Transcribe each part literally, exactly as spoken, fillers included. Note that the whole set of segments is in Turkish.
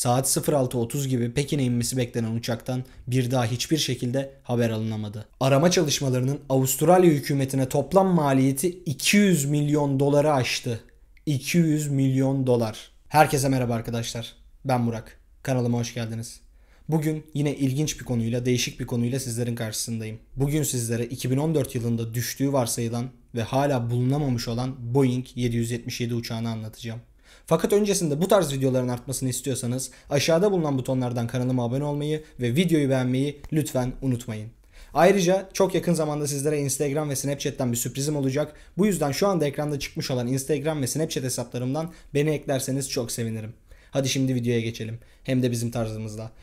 Saat altı otuz gibi Pekin'e inmesi beklenen uçaktan bir daha hiçbir şekilde haber alınamadı. Arama çalışmalarının Avustralya hükümetine toplam maliyeti iki yüz milyon doları aştı. iki yüz milyon dolar. Herkese merhaba arkadaşlar. Ben Burak. Kanalıma hoş geldiniz. Bugün yine ilginç bir konuyla, değişik bir konuyla sizlerin karşısındayım. Bugün sizlere iki bin on dört yılında düştüğü varsayılan ve hala bulunamamış olan Boeing yedi yüz yetmiş yedi uçağını anlatacağım. Fakat öncesinde bu tarz videoların artmasını istiyorsanız aşağıda bulunan butonlardan kanalıma abone olmayı ve videoyu beğenmeyi lütfen unutmayın. Ayrıca çok yakın zamanda sizlere Instagram ve Snapchat'ten bir sürprizim olacak. Bu yüzden şu anda ekranda çıkmış olan Instagram ve Snapchat hesaplarımdan beni eklerseniz çok sevinirim. Hadi şimdi videoya geçelim. Hem de bizim tarzımızda.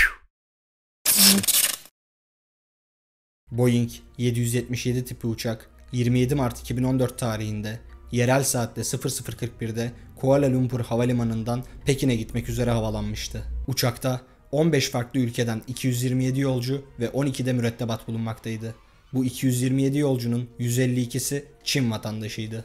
Boeing yedi yüz yetmiş yedi tipi uçak yirmi yedi Mart iki bin on dört tarihinde yerel saatte sıfır sıfır kırk birde Kuala Lumpur Havalimanı'ndan Pekin'e gitmek üzere havalanmıştı. Uçakta on beş farklı ülkeden iki yüz yirmi yedi yolcu ve on iki de mürettebat bulunmaktaydı. Bu iki yüz yirmi yedi yolcunun yüz elli ikisi Çin vatandaşıydı.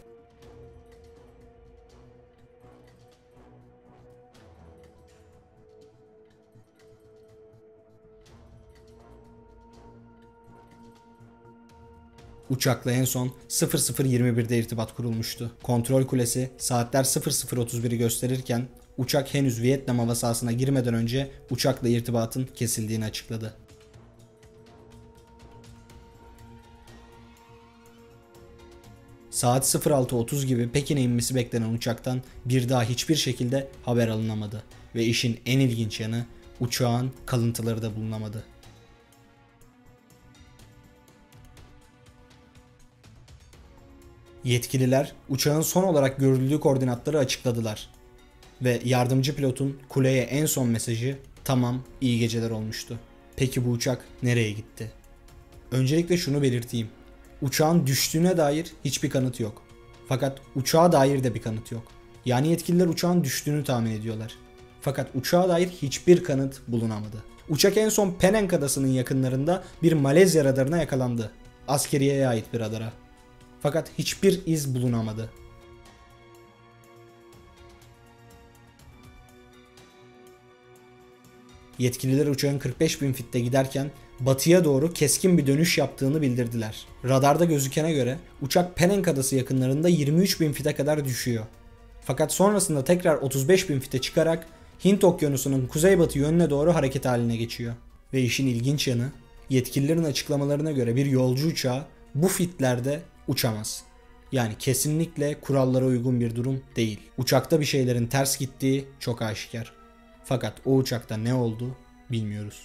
Uçakla en son sıfır sıfır yirmi birde irtibat kurulmuştu. Kontrol kulesi saatler sıfır sıfır otuz biri gösterirken uçak henüz Vietnam hava sahasına girmeden önce uçakla irtibatın kesildiğini açıkladı. Saat sıfır altı otuz gibi Pekin'e inmesi beklenen uçaktan bir daha hiçbir şekilde haber alınamadı ve işin en ilginç yanı uçağın kalıntıları da bulunamadı. Yetkililer uçağın son olarak görüldüğü koordinatları açıkladılar ve yardımcı pilotun kuleye en son mesajı "Tamam, iyi geceler" olmuştu. Peki bu uçak nereye gitti? Öncelikle şunu belirteyim. Uçağın düştüğüne dair hiçbir kanıt yok. Fakat uçağa dair de bir kanıt yok. Yani yetkililer uçağın düştüğünü tahmin ediyorlar. Fakat uçağa dair hiçbir kanıt bulunamadı. Uçak en son Penang adasının yakınlarında bir Malezya radarına yakalandı. Askeriyeye ait bir radara. Fakat hiçbir iz bulunamadı. Yetkililer uçağın kırk beş bin fitte giderken batıya doğru keskin bir dönüş yaptığını bildirdiler. Radarda gözükene göre uçak Penang adası yakınlarında yirmi üç bin fite kadar düşüyor. Fakat sonrasında tekrar otuz beş bin fite çıkarak Hint Okyanusu'nun kuzeybatı yönüne doğru hareket haline geçiyor. Ve işin ilginç yanı, yetkililerin açıklamalarına göre bir yolcu uçağı bu fitlerde uçamaz. Yani kesinlikle kurallara uygun bir durum değil. Uçakta bir şeylerin ters gittiği çok aşikar. Fakat o uçakta ne oldu bilmiyoruz.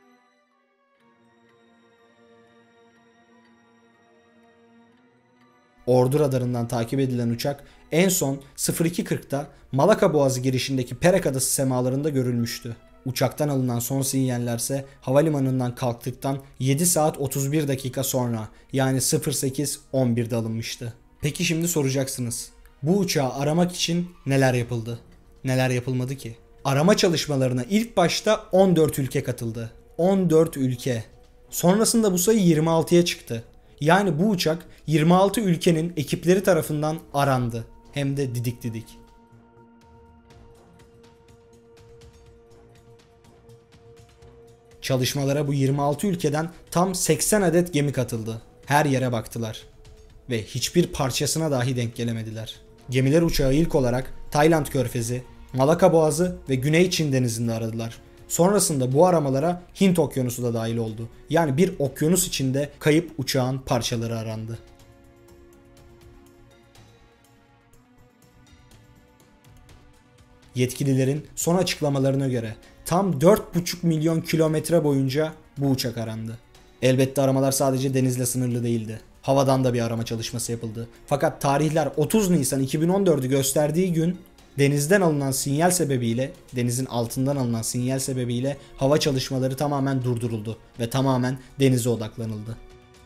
Ordu radarından takip edilen uçak en son sıfır iki kırkta Malaka Boğazı girişindeki Perak Adası semalarında görülmüştü. Uçaktan alınan son sinyallerse havalimanından kalktıktan yedi saat otuz bir dakika sonra, yani sıfır sekiz on birde alınmıştı. Peki şimdi soracaksınız. Bu uçağı aramak için neler yapıldı? Neler yapılmadı ki? Arama çalışmalarına ilk başta on dört ülke katıldı. on dört ülke. Sonrasında bu sayı yirmi altıya çıktı. Yani bu uçak yirmi altı ülkenin ekipleri tarafından arandı. Hem de didik didik. Çalışmalara bu yirmi altı ülkeden tam seksen adet gemi katıldı. Her yere baktılar. Ve hiçbir parçasına dahi denk gelemediler. Gemiler uçağı ilk olarak Tayland Körfezi, Malaka Boğazı ve Güney Çin Denizi'nde aradılar. Sonrasında bu aramalara Hint Okyanusu da dahil oldu. Yani bir okyanus içinde kayıp uçağın parçaları arandı. Yetkililerin son açıklamalarına göre tam dört buçuk milyon kilometre boyunca bu uçak arandı. Elbette aramalar sadece denizle sınırlı değildi. Havadan da bir arama çalışması yapıldı. Fakat tarihler otuz Nisan iki bin on dördü gösterdiği gün denizden alınan sinyal sebebiyle, denizin altından alınan sinyal sebebiyle hava çalışmaları tamamen durduruldu ve tamamen denize odaklanıldı.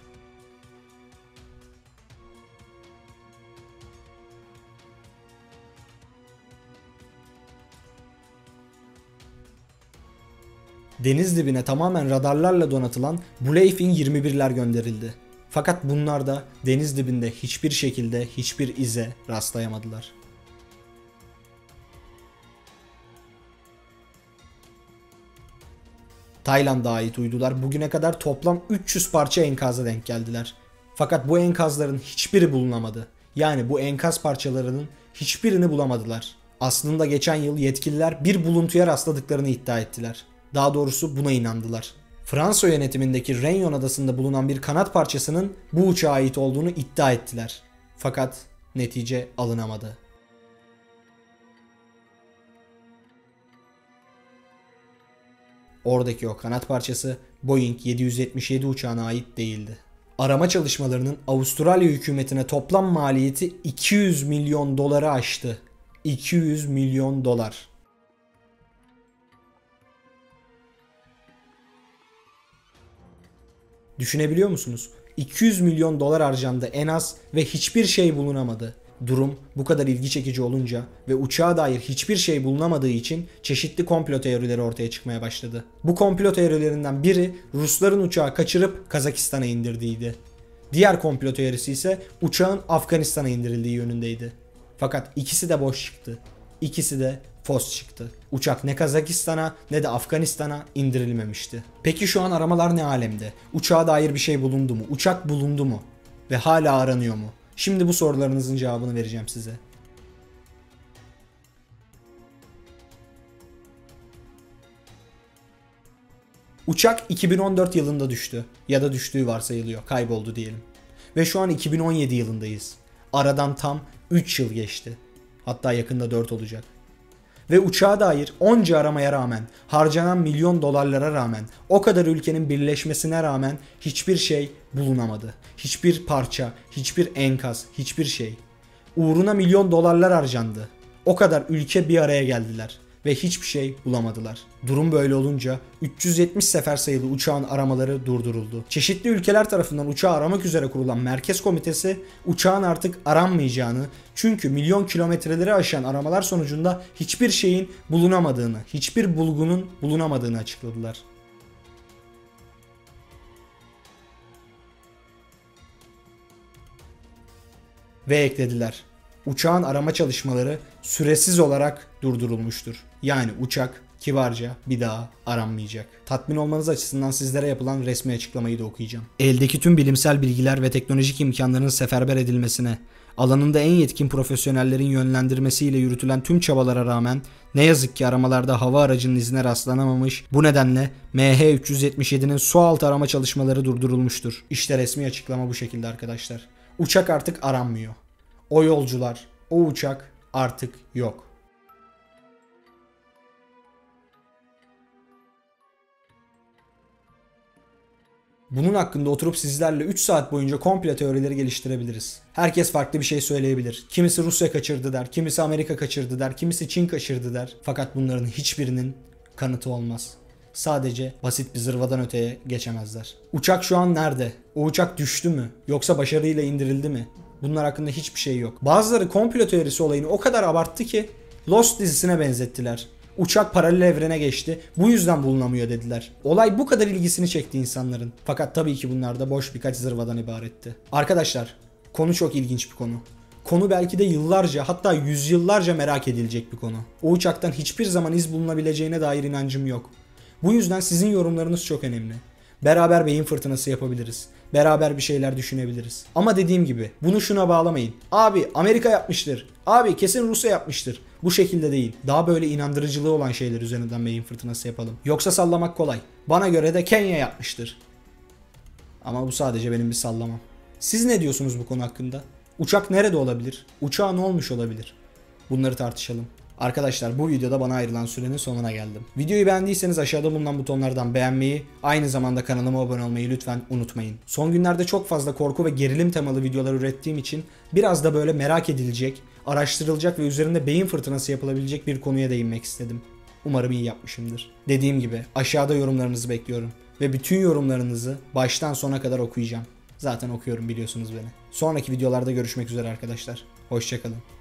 Deniz dibine tamamen radarlarla donatılan Bluefin yirmi birler gönderildi. Fakat bunlar da deniz dibinde hiçbir şekilde hiçbir ize rastlayamadılar. Tayland'a ait uydular bugüne kadar toplam üç yüz parça enkaza denk geldiler. Fakat bu enkazların hiçbiri bulunamadı. Yani bu enkaz parçalarının hiçbirini bulamadılar. Aslında geçen yıl yetkililer bir buluntuya rastladıklarını iddia ettiler. Daha doğrusu buna inandılar. Fransa yönetimindeki Réunion adasında bulunan bir kanat parçasının bu uçağa ait olduğunu iddia ettiler. Fakat netice alınamadı. Oradaki o kanat parçası Boeing yedi yüz yetmiş yedi uçağına ait değildi. Arama çalışmalarının Avustralya hükümetine toplam maliyeti iki yüz milyon doları aştı. iki yüz milyon dolar. Düşünebiliyor musunuz? iki yüz milyon dolar harcandı en az ve hiçbir şey bulunamadı. Durum bu kadar ilgi çekici olunca ve uçağa dair hiçbir şey bulunamadığı için çeşitli komplo teorileri ortaya çıkmaya başladı. Bu komplo teorilerinden biri Rusların uçağı kaçırıp Kazakistan'a indirdiğiydi. Diğer komplo teorisi ise uçağın Afganistan'a indirildiği yönündeydi. Fakat ikisi de boş çıktı. İkisi de fos çıktı. Uçak ne Kazakistan'a ne de Afganistan'a indirilmemişti. Peki şu an aramalar ne alemde? Uçağa dair bir şey bulundu mu? Uçak bulundu mu? Ve hala aranıyor mu? Şimdi bu sorularınızın cevabını vereceğim size. Uçak iki bin on dört yılında düştü. Ya da düştüğü varsayılıyor. Kayboldu diyelim. Ve şu an iki bin on yedi yılındayız. Aradan tam üç yıl geçti. Hatta yakında dört olacak. Ve uçağa dair onca aramaya rağmen, harcanan milyon dolarlara rağmen, o kadar ülkenin birleşmesine rağmen hiçbir şey bulunamadı. Hiçbir parça, hiçbir enkaz, hiçbir şey. Uğruna milyon dolarlar harcandı. O kadar ülke bir araya geldiler ve hiçbir şey bulamadılar. Durum böyle olunca üç yüz yetmiş sefer sayılı uçağın aramaları durduruldu. Çeşitli ülkeler tarafından uçağı aramak üzere kurulan Merkez Komitesi uçağın artık aranmayacağını, çünkü milyon kilometreleri aşan aramalar sonucunda hiçbir şeyin bulunamadığını, hiçbir bulgunun bulunamadığını açıkladılar. Ve eklediler. Uçağın arama çalışmaları süresiz olarak durdurulmuştur. Yani uçak kibarca bir daha aranmayacak. Tatmin olmanız açısından sizlere yapılan resmi açıklamayı da okuyacağım. Eldeki tüm bilimsel bilgiler ve teknolojik imkanların seferber edilmesine, alanında en yetkin profesyonellerin yönlendirmesiyle yürütülen tüm çabalara rağmen ne yazık ki aramalarda hava aracının izine rastlanamamış, bu nedenle M H üç yüz yetmiş yedi'nin sualtı arama çalışmaları durdurulmuştur. İşte resmi açıklama bu şekilde arkadaşlar. Uçak artık aranmıyor. O yolcular, o uçak artık yok. Bunun hakkında oturup sizlerle üç saat boyunca komplo teorileri geliştirebiliriz. Herkes farklı bir şey söyleyebilir. Kimisi Rusya kaçırdı der, kimisi Amerika kaçırdı der, kimisi Çin kaçırdı der. Fakat bunların hiçbirinin kanıtı olmaz. Sadece basit bir zırvadan öteye geçemezler. Uçak şu an nerede? O uçak düştü mü? Yoksa başarıyla indirildi mi? Bunlar hakkında hiçbir şey yok. Bazıları komplo teorisi olayını o kadar abarttı ki Lost dizisine benzettiler. Uçak paralel evrene geçti. Bu yüzden bulunamıyor dediler. Olay bu kadar ilgisini çekti insanların. Fakat tabii ki bunlar da boş birkaç zırvadan ibaretti. Arkadaşlar, konu çok ilginç bir konu. Konu belki de yıllarca, hatta yüzyıllarca merak edilecek bir konu. O uçaktan hiçbir zaman iz bulunabileceğine dair inancım yok. Bu yüzden sizin yorumlarınız çok önemli. Beraber beyin fırtınası yapabiliriz. Beraber bir şeyler düşünebiliriz. Ama dediğim gibi bunu şuna bağlamayın. Abi Amerika yapmıştır. Abi kesin Rusya yapmıştır. Bu şekilde değil. Daha böyle inandırıcılığı olan şeyler üzerinden beyin fırtınası yapalım. Yoksa sallamak kolay. Bana göre de Kenya yapmıştır. Ama bu sadece benim bir sallamam. Siz ne diyorsunuz bu konu hakkında? Uçak nerede olabilir? Uçağa ne olmuş olabilir? Bunları tartışalım. Arkadaşlar, bu videoda bana ayrılan sürenin sonuna geldim. Videoyu beğendiyseniz aşağıda bulunan butonlardan beğenmeyi, aynı zamanda kanalıma abone olmayı lütfen unutmayın. Son günlerde çok fazla korku ve gerilim temalı videolar ürettiğim için biraz da böyle merak edilecek, araştırılacak ve üzerinde beyin fırtınası yapılabilecek bir konuya değinmek istedim. Umarım iyi yapmışımdır. Dediğim gibi aşağıda yorumlarınızı bekliyorum ve bütün yorumlarınızı baştan sona kadar okuyacağım. Zaten okuyorum, biliyorsunuz beni. Sonraki videolarda görüşmek üzere arkadaşlar. Hoşça kalın.